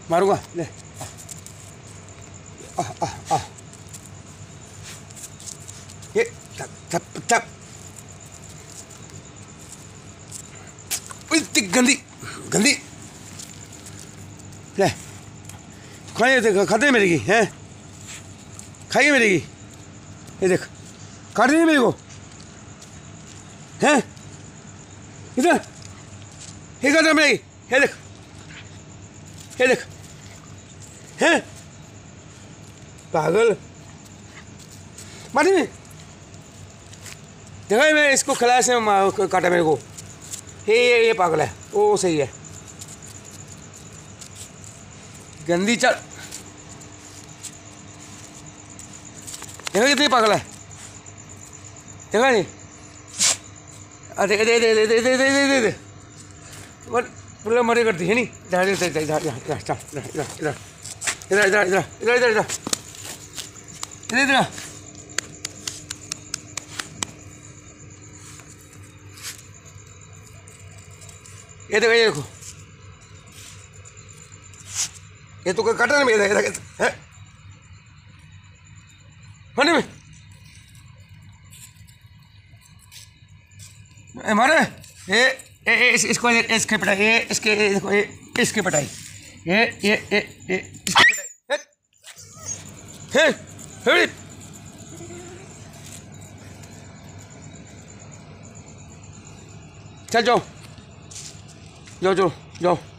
मारूंगा ले। ये तप तप तप इतनी गंदी गंदी ले खाइए खाते मेरे की हैं खाइए मेरे की। ये देख काट रही है मेरे को हैं इधर ये काट रहा मेरी। ये देख हैं पागल माटी में देखा मैं इसको खिलाया से काटा मेरे को। ये पागल है वो सही है गंदी चल देखा कितनी पागल है देखा नहीं। दे दे दे दे दे दे दे दे दे पूरा मरे करती है नहीं। इधर इधर इधर इधर इधर इधर इधर इधर इधर इधर इधर इधर ये देखो ये तो काटा नहीं मेरा है होने में हमारे ये इसको इसके पिटाई ये इसके पिटाई ये इसकी पिटाई है चल जाओ जाओ जाओ जाओ।